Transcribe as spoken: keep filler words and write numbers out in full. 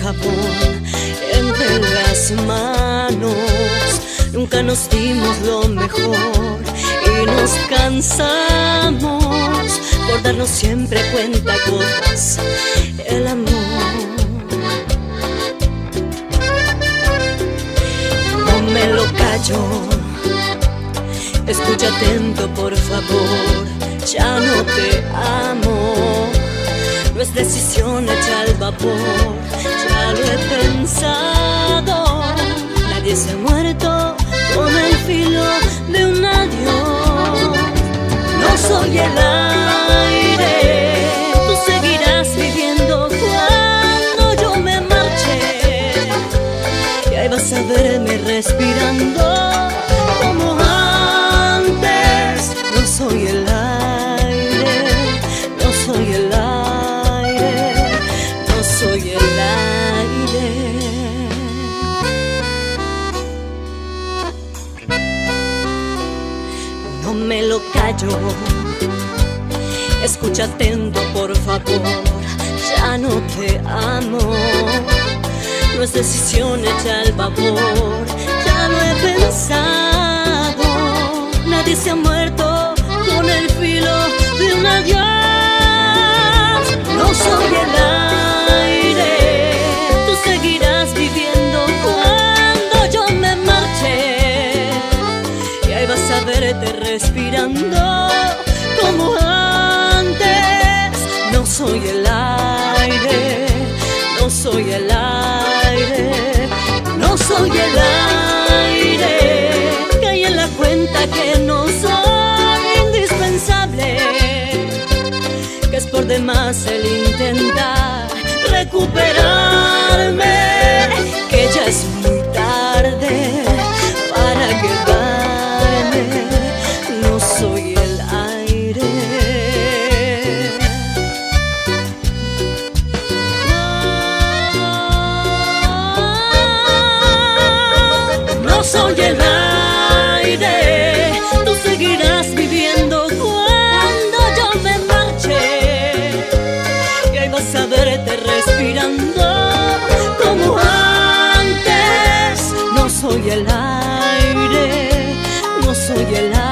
jabón entre las manos. Nunca nos dimos lo mejor y nos cansamos por darnos siempre cuenta gotas el amor. No me lo callo, escucha atento por favor, ya no te amo. No es decisión hecha al vapor, ya lo he pensado. Nadie se ha muerto con el filo de un adiós. No soy el aire, tú seguirás viviendo cuando yo me marche. Y ahí vas a verme respirando como antes. No soy el aire, no soy el aire, no soy el aire. No me lo callo, escucha atento por favor, ya no te amo. No es decisión hecha al vapor, ya lo he pensado. Nadie se ha muerto con el filo de un adiós. No soy el aire, tú seguirás viviendo cuando yo me marche. Y ahí vas a verte respirando como antes. No soy el aire, no soy el aire, no soy el aire. Caí en la cuenta que no soy indispensable, que es por demás el intentar recuperarme, que ya es muy tarde para quedarme. No soy el aire. No soy el aire, tú seguirás viviendo cuando yo me marche. Y ahí vas a verte respirando como antes. No soy el aire, no soy el aire.